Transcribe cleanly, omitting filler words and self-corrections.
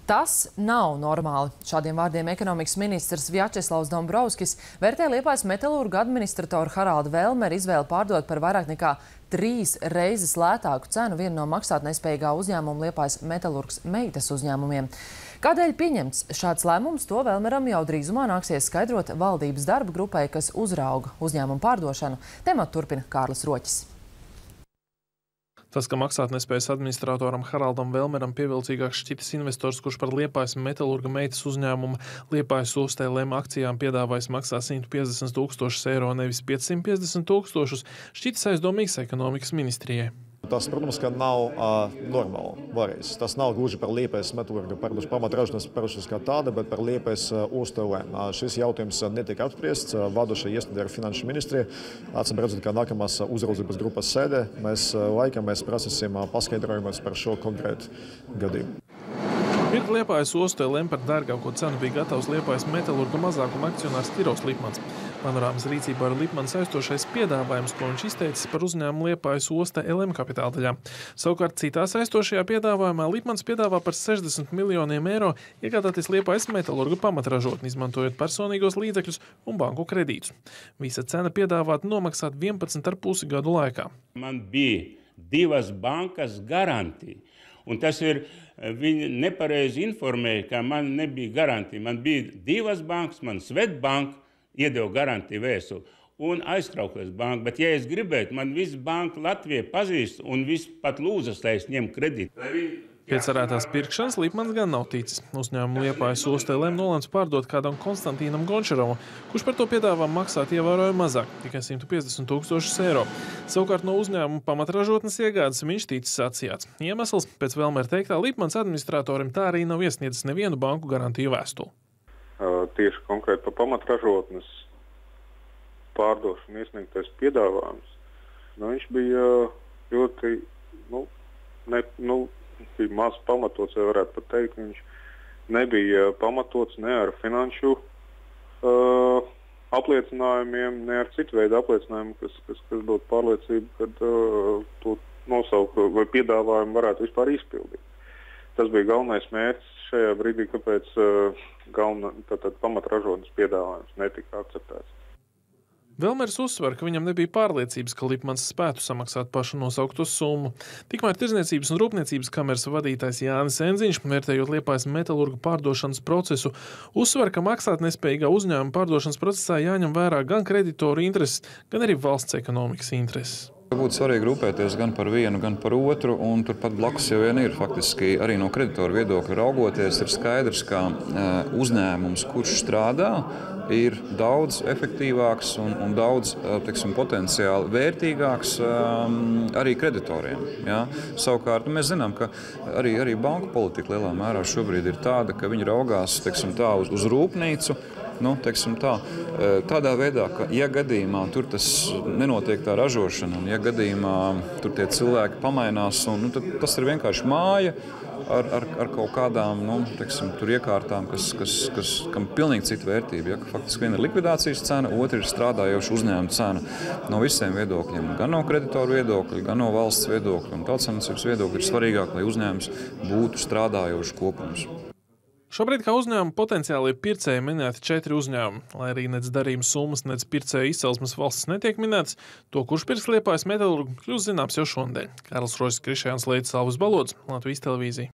Tas nav normāli. Šādiem vārdiem ekonomikas ministrs Vjačeslavs Dombrovskis vērtē Liepājas metalurgu administratoru Haraldu Velmeru izvēli pārdot par vairāk nekā 3 reizes lētāku cenu vienu no maksātnespējīgā uzņēmuma Liepājas metalurgs meitas uzņēmumiem. Kādēļ pieņemts šāds lēmums, to Velmeram jau drīzumā nāksies skaidrot valdības darba grupai, kas uzrauga uzņēmumu pārdošanu. Tematu turpina Kārlis Roķis. Tas, ka maksātnespējas administratoram Haraldam Velmeram pievilcīgāks šķitis investors, kurš par Liepājas metalurga meitas uzņēmumu Liepājas ostē LEM akcijām piedāvājis maksā 150 000 eiro, nevis 550 000, šķitis aizdomīgs ekonomikas ministrijai. Tas, protams, ka nav normāli varēs. Tas nav gluži par Liepājas metalurga pamatražošanas parašas kā tāda, bet par Liepājas ostu LEM. Šis jautājums netika apspriests. Vadošā iestāde ir Finanšu ministrija. Acīm redzot, ka nākamās uzraudzības grupas sēdē mēs prasīsim paskaidrojumus par šo konkrētu gadījumu. Pirkt Liepājas ostu LEM par dārgāko cenu bija gatavs Liepājas metalurga mazākuma akcionārs Tirovs Lipmans. Panorāmas rīcībā ir Lipmans aizstošais piedāvājums, ko viņš izteicis par uzņēmumu Liepājas osta LEM kapitāla daļā. Savukārt citā aizstošajā piedāvājumā Lipmans piedāvā par 60 miljoniem eiro iegādāties Liepājas metalurga pamatražotni, izmantojot personīgos līdzekļus un banku kredītus. Visa cena piedāvāta nomaksāt 11,5 gadu laikā. Man bija 2 bankas garantija. Un tas ir, viņi nepareizi informēja, ka man nebija garantija. Man bija 2 bankas, man Svetbanka iedeva garantiju vēstuli un Aizkrauklis banka. Bet, ja es gribētu, man visi banka Latvija pazīst un visi pat lūdzas, lai es ņemu kredītu. Pēc cerētās pirkšanas Lipmans gan nav ticis. Uzņēmumu Liepājas ostē LEM nolēms pārdot kādam Konstantīnam Gončarovam, kurš par to piedāvā maksāt ievērojami mazāk, tikai 150 000 eiro. Savukārt no uzņēmuma pamatražotnes iegādes viņš ticis atsijāts. Iemesls pēc Velmera teiktā Lipmans administratorim tā arī nav iesniedzis nevienu banku garantiju vēstuli. Tieši konkrēti par pamatražotnes pārdošanu iesniegtais piedāvājums. Viņš bija ļoti, bija maz pamatots, ja varētu pat teikt. Viņš nebija pamatots ne ar finanšu apliecinājumiem, ne ar citu veidu apliecinājumiem, kas dod pārliecību, ka to nosauku vai piedāvājumu varētu vispār izpildīt. Tas bija galvenais mērķis šajā brīdī, kāpēc pamatražotnes piedāvājums netika akceptēts. Velmers uzsver, ka viņam nebija pārliecības, ka Lipmans spētu samaksāt pašu nosaukto summu. Tikmēr Tirdzniecības un Rūpniecības kameras vadītājs Jānis Enziņš, vērtējot Liepājas metalurga pārdošanas procesu, uzsver, ka maksātnespējīgā uzņēmuma pārdošanas procesā jāņem vērā gan kreditoru intereses, gan arī valsts ekonomikas intereses. Būtu svarīgi rūpēties gan par vienu, gan par otru, un turpat blakus jau vien ir faktiski arī no kreditoru viedokļa raugoties, ir skaidrs, ka uzņēmums, kurš strādā, ir daudz efektīvāks un daudz, potenciāli vērtīgāks arī kreditoriem. Ja? Savukārt, mēs zinām, ka arī banku politika lielā mērā šobrīd ir tāda, ka viņi raugās, uz rūpnīcu, tādā veidā, ka, ja gadījumā tur tas nenotiek tā ražošana, un ja gadījumā tur tie cilvēki pamainās, tad tas ir vienkārši māja ar kaut kādām tur iekārtām, kam pilnīgi cita vērtība. Ja, faktiski viena ir likvidācijas cena, otra ir strādājoša uzņēmuma cena. No visiem viedokļiem, gan no kreditoru viedokļa, gan no valsts viedokļa un tautsaimniecības viedokļa ir svarīgāk, lai uzņēmums būtu strādājošs kopums. Šobrīd kā uzņēmuma potenciāli pircēji minēti 4 uzņēmumi. Lai arī nec darījuma summas, nec pircēju izcelsmes valsts netiek minētas, to, kurš pirks Liepājas metalurgu, kļūst zināms jau šonedēļ. Kārlis Roķis, Krišjāns Leitis, Alvis Balods, Latvijas televīzija.